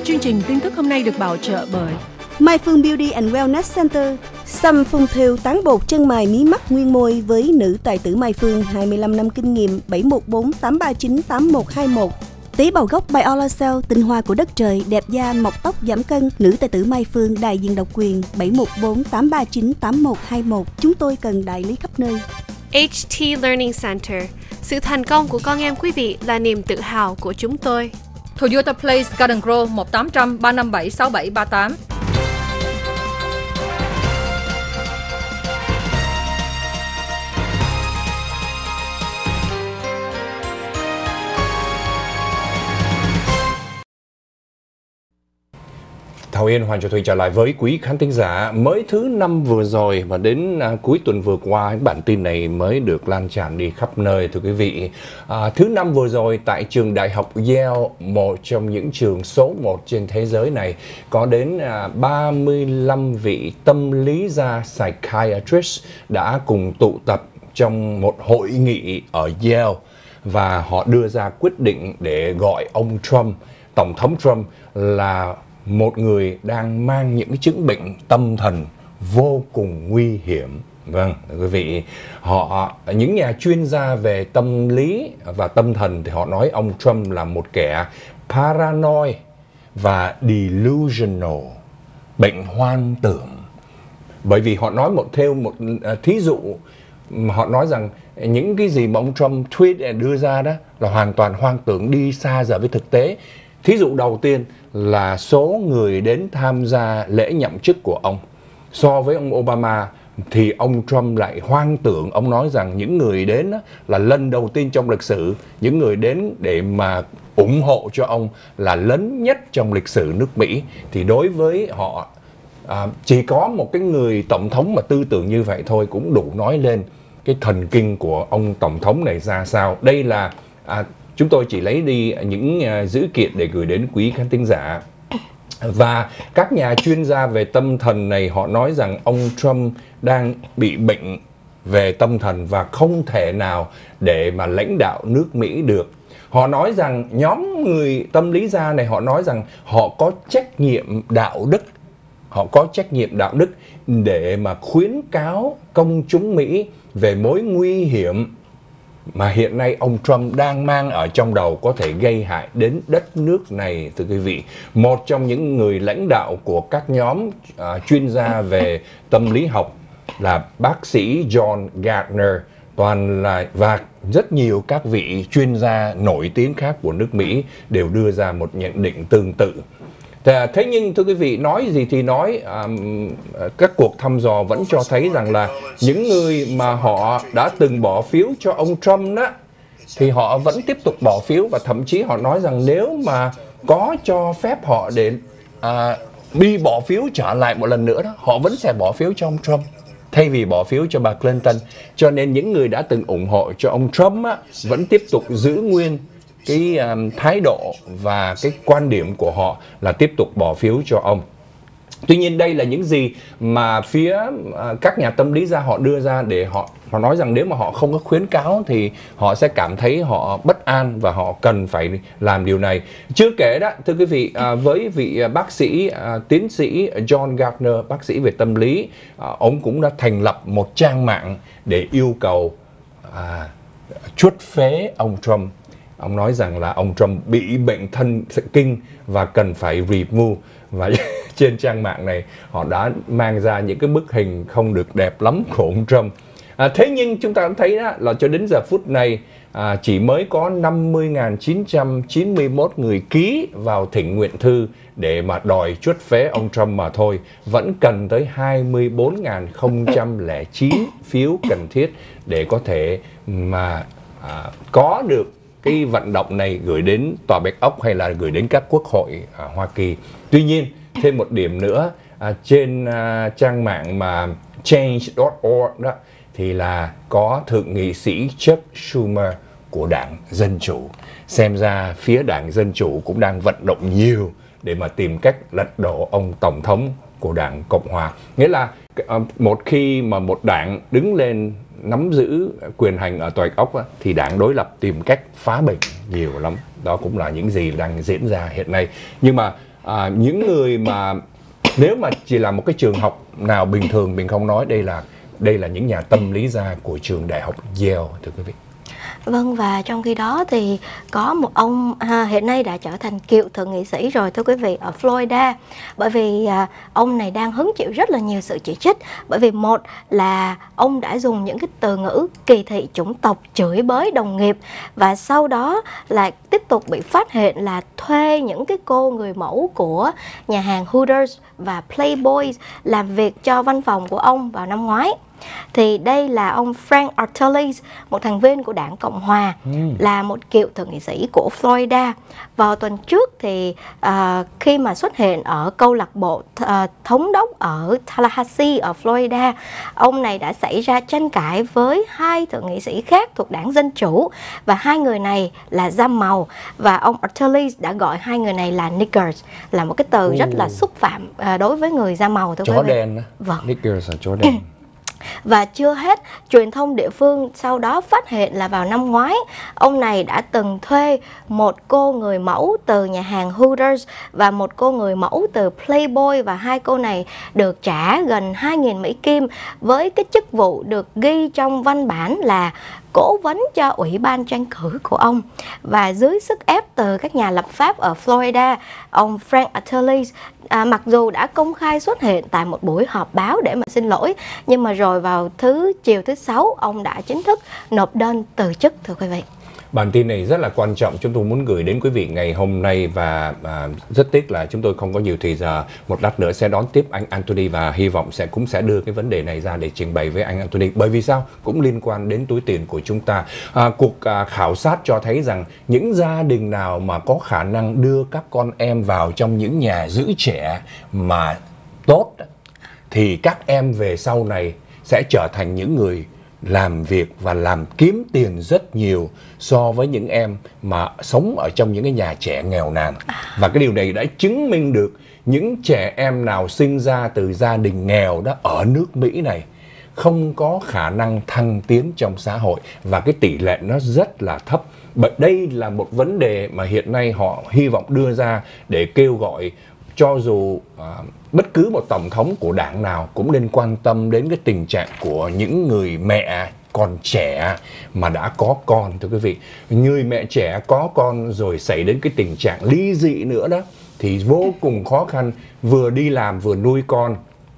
Chương trình tin tức hôm nay được bảo trợ bởi Mai Phương Beauty and Wellness Center, xăm phun thêu tán bột chân mày mí mắt nguyên môi với nữ tài tử Mai Phương 25 năm kinh nghiệm 714 839 8121. Tế bào gốc Biolacell, tinh hoa của đất trời, đẹp da, mọc tóc, giảm cân. Nữ tài tử Mai Phương, đại diện độc quyền 714 839 8121. Chúng tôi cần đại lý khắp nơi. HT Learning Center. Sự thành công của con em quý vị là niềm tự hào của chúng tôi. Toyota Place Garden Grove 1800 357 6738. Thảo Yên, Hoàng Cho Thùy trở lại với quý khán thính giả. Mới thứ năm vừa rồi và đến cuối tuần vừa qua, bản tin này mới được lan tràn đi khắp nơi, thưa quý vị. Thứ năm vừa rồi tại trường đại học Yale, một trong những trường số 1 trên thế giới này, có đến 35 vị tâm lý gia psychiatrist đã cùng tụ tập trong một hội nghị ở Yale, và họ đưa ra quyết định để gọi ông Trump, Tổng thống Trump, là một người đang mang những chứng bệnh tâm thần vô cùng nguy hiểm. Vâng, quý vị, những nhà chuyên gia về tâm lý và tâm thần thì họ nói ông Trump là một kẻ paranoid và delusional, bệnh hoang tưởng. Bởi vì họ nói theo một thí dụ, họ nói rằng những cái gì mà ông Trump tweet đưa ra đó là hoàn toàn hoang tưởng, đi xa rời với thực tế. Thí dụ đầu tiên là số người đến tham gia lễ nhậm chức của ông. So với ông Obama thì ông Trump lại hoang tưởng. Ông nói rằng những người đến là lần đầu tiên trong lịch sử, những người đến để mà ủng hộ cho ông là lớn nhất trong lịch sử nước Mỹ. Thì đối với họ, chỉ có một cái người tổng thống mà tư tưởng như vậy thôi cũng đủ nói lên cái thần kinh của ông tổng thống này ra sao. Đây là chúng tôi chỉ lấy đi những dữ kiện để gửi đến quý khán thính giả. Và các nhà chuyên gia về tâm thần này họ nói rằng ông Trump đang bị bệnh về tâm thần và không thể nào để mà lãnh đạo nước Mỹ được. Họ nói rằng nhóm người tâm lý gia này, họ nói rằng họ có trách nhiệm đạo đức. Họ có trách nhiệm đạo đức để mà khuyến cáo công chúng Mỹ về mối nguy hiểm mà hiện nay ông Trump đang mang ở trong đầu, có thể gây hại đến đất nước này, thưa quý vị. Một trong những người lãnh đạo của các nhóm chuyên gia về tâm lý học là bác sĩ John Gardner, và rất nhiều các vị chuyên gia nổi tiếng khác của nước Mỹ đều đưa ra một nhận định tương tự. Thế nhưng thưa quý vị, nói gì thì nói, các cuộc thăm dò vẫn cho thấy rằng là những người mà họ đã từng bỏ phiếu cho ông Trump đó, thì họ vẫn tiếp tục bỏ phiếu, và thậm chí họ nói rằng nếu mà có cho phép họ để đi bỏ phiếu trở lại một lần nữa đó, họ vẫn sẽ bỏ phiếu cho ông Trump thay vì bỏ phiếu cho bà Clinton. Cho nên những người đã từng ủng hộ cho ông Trump vẫn tiếp tục giữ nguyên cái thái độ và cái quan điểm của họ là tiếp tục bỏ phiếu cho ông. Tuy nhiên đây là những gì mà phía các nhà tâm lý gia họ đưa ra, để họ nói rằng nếu mà họ không có khuyến cáo thì họ sẽ cảm thấy họ bất an và họ cần phải làm điều này. Chưa kể đó, thưa quý vị, với vị bác sĩ tiến sĩ John Gardner, bác sĩ về tâm lý, ông cũng đã thành lập một trang mạng để yêu cầu chuất phế ông Trump. Ông nói rằng là ông Trump bị bệnh thần kinh và cần phải remove. Và trên trang mạng này họ đã mang ra những cái bức hình không được đẹp lắm của ông Trump. Thế nhưng chúng ta cũng thấy đó, là cho đến giờ phút này chỉ mới có 50.991 người ký vào thỉnh nguyện thư để mà đòi chuất phế ông Trump mà thôi. Vẫn cần tới 24.009 phiếu cần thiết để có thể mà có được cái vận động này gửi đến Tòa Bạch Ốc hay là gửi đến các quốc hội Hoa Kỳ. Tuy nhiên, thêm một điểm nữa, trên trang mạng mà change.org đó, thì là có thượng nghị sĩ Chuck Schumer của Đảng Dân Chủ. Xem ra phía Đảng Dân Chủ cũng đang vận động nhiều để mà tìm cách lật đổ ông Tổng thống của Đảng Cộng Hòa. Nghĩa là một khi mà một đảng đứng lên nắm giữ quyền hành ở Tòa Bạch Ốc thì đảng đối lập tìm cách phá bình nhiều lắm. Đó cũng là những gì đang diễn ra hiện nay. Nhưng mà những người mà nếu mà chỉ là một cái trường học nào bình thường mình không nói, đây là những nhà tâm lý gia của trường đại học Yale, thưa quý vị. Vâng, và trong khi đó thì có một ông hiện nay đã trở thành cựu thượng nghị sĩ rồi, thưa quý vị, ở Florida. Bởi vì ông này đang hứng chịu rất là nhiều sự chỉ trích. Bởi vì một là ông đã dùng những cái từ ngữ kỳ thị chủng tộc, chửi bới đồng nghiệp, và sau đó là tiếp tục bị phát hiện là thuê những cái cô người mẫu của nhà hàng Hooters và Playboy làm việc cho văn phòng của ông vào năm ngoái. Thì đây là ông Frank Artellis, một thành viên của đảng Cộng Hòa, là một cựu thượng nghị sĩ của Florida. Vào tuần trước thì khi mà xuất hiện ở câu lạc bộ thống đốc ở Tallahassee ở Florida, ông này đã xảy ra tranh cãi với hai thượng nghị sĩ khác thuộc đảng Dân Chủ, và hai người này là da màu, và ông Artellis đã gọi hai người này là niggers, là một cái từ rất là xúc phạm đối với người da màu, thưa quý vị. Chó đen. Vâng. Niggers là chó đen. Và chưa hết, truyền thông địa phương sau đó phát hiện là vào năm ngoái, ông này đã từng thuê một cô người mẫu từ nhà hàng Hooters và một cô người mẫu từ Playboy, và hai cô này được trả gần 2.000 Mỹ Kim với cái chức vụ được ghi trong văn bản là cố vấn cho ủy ban tranh cử của ông. Và dưới sức ép từ các nhà lập pháp ở Florida, ông Frank Artellis mặc dù đã công khai xuất hiện tại một buổi họp báo để mà xin lỗi, nhưng mà rồi vào chiều thứ Sáu, ông đã chính thức nộp đơn từ chức, thưa quý vị. Bản tin này rất là quan trọng, chúng tôi muốn gửi đến quý vị ngày hôm nay, và rất tiếc là chúng tôi không có nhiều thời giờ. Một lát nữa sẽ đón tiếp anh Anthony và hy vọng cũng sẽ đưa cái vấn đề này ra để trình bày với anh Anthony. Bởi vì sao? Cũng liên quan đến túi tiền của chúng ta. Cuộc khảo sát cho thấy rằng những gia đình nào mà có khả năng đưa các con em vào trong những nhà giữ trẻ mà tốt thì các em về sau này sẽ trở thành những người làm việc và làm kiếm tiền rất nhiều so với những em mà sống ở trong những cái nhà trẻ nghèo nàn. Và cái điều này đã chứng minh được những trẻ em nào sinh ra từ gia đình nghèo đó ở nước Mỹ này không có khả năng thăng tiến trong xã hội, và cái tỷ lệ nó rất là thấp. Bởi đây là một vấn đề mà hiện nay họ hy vọng đưa ra để kêu gọi cho dù bất cứ một tổng thống của đảng nào cũng nên quan tâm đến cái tình trạng của những người mẹ còn trẻ mà đã có con, thưa quý vị. Người mẹ trẻ có con rồi xảy đến cái tình trạng ly dị nữa đó thì vô cùng khó khăn, vừa đi làm vừa nuôi con.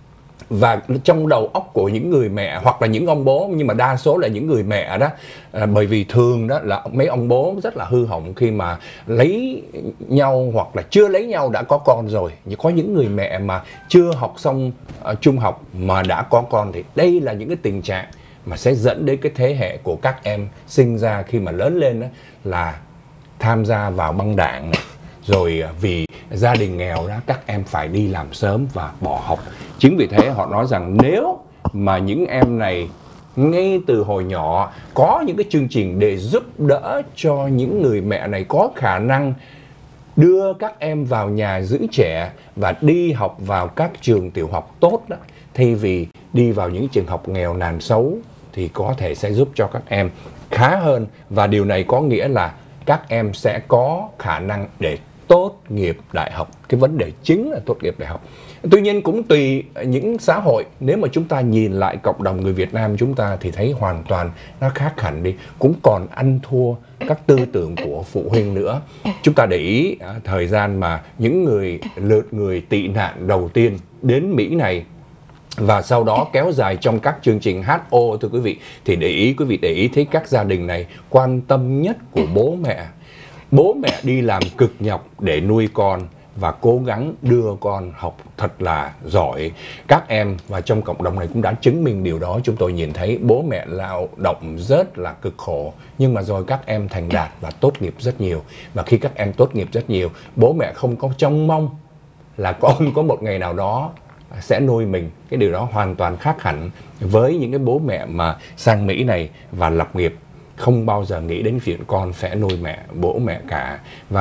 Và trong đầu óc của những người mẹ hoặc là những ông bố, nhưng mà đa số là những người mẹ đó, bởi vì thường đó là mấy ông bố rất là hư hỏng khi mà lấy nhau hoặc là chưa lấy nhau đã có con rồi. Nhưng có những người mẹ mà chưa học xong trung học mà đã có con, thì đây là những cái tình trạng mà sẽ dẫn đến cái thế hệ của các em sinh ra khi mà lớn lên đó là tham gia vào băng đảng này. Rồi vì gia đình nghèo đó, các em phải đi làm sớm và bỏ học. Chính vì thế họ nói rằng nếu mà những em này ngay từ hồi nhỏ có những cái chương trình để giúp đỡ cho những người mẹ này có khả năng đưa các em vào nhà giữ trẻ và đi học vào các trường tiểu học tốt đó, thay vì đi vào những trường học nghèo nàn xấu, thì có thể sẽ giúp cho các em khá hơn. Và điều này có nghĩa là các em sẽ có khả năng để tốt nghiệp đại học. Cái vấn đề chính là tốt nghiệp đại học. Tuy nhiên cũng tùy những xã hội. Nếu mà chúng ta nhìn lại cộng đồng người Việt Nam chúng ta thì thấy hoàn toàn nó khác hẳn đi. Cũng còn ăn thua các tư tưởng của phụ huynh nữa. Chúng ta để ý thời gian mà những lượt người tị nạn đầu tiên đến Mỹ này và sau đó kéo dài trong các chương trình HO, thưa quý vị, thì quý vị để ý thấy các gia đình này quan tâm nhất của bố mẹ. Bố mẹ đi làm cực nhọc để nuôi con và cố gắng đưa con học thật là giỏi. Các em và trong cộng đồng này cũng đã chứng minh điều đó. Chúng tôi nhìn thấy bố mẹ lao động rất là cực khổ, nhưng mà rồi các em thành đạt và tốt nghiệp rất nhiều. Và khi các em tốt nghiệp rất nhiều, bố mẹ không có trông mong là con có một ngày nào đó sẽ nuôi mình. Cái điều đó hoàn toàn khác hẳn với những cái bố mẹ mà sang Mỹ này và lập nghiệp, không bao giờ nghĩ đến chuyện con sẽ nuôi bố mẹ cả. Và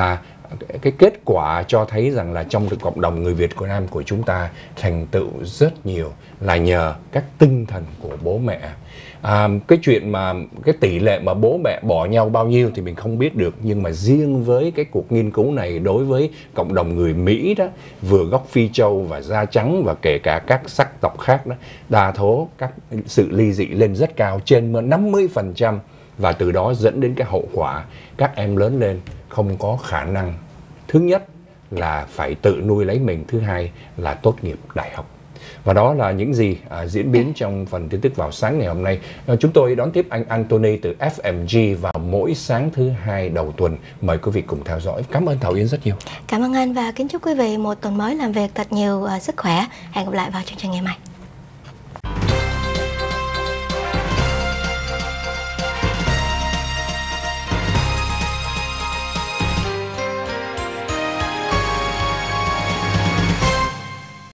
cái kết quả cho thấy rằng là trong cộng đồng người Việt Việt Nam của chúng ta thành tựu rất nhiều là nhờ các tinh thần của bố mẹ. Cái chuyện mà cái tỷ lệ mà bố mẹ bỏ nhau bao nhiêu thì mình không biết được, nhưng mà riêng với cái cuộc nghiên cứu này đối với cộng đồng người Mỹ đó, vừa gốc Phi Châu và da trắng và kể cả các sắc tộc khác đó, đa số các sự ly dị lên rất cao, trên 50%, và từ đó dẫn đến cái hậu quả các em lớn lên không có khả năng, thứ nhất là phải tự nuôi lấy mình, thứ hai là tốt nghiệp đại học. Và đó là những gì diễn biến trong phần tin tức vào sáng ngày hôm nay. Chúng tôi đón tiếp anh Anthony từ FMG vào mỗi sáng thứ hai đầu tuần. Mời quý vị cùng theo dõi. Cảm ơn Thảo Yến rất nhiều. Cảm ơn anh và kính chúc quý vị một tuần mới làm việc thật nhiều sức khỏe. Hẹn gặp lại vào chương trình ngày mai.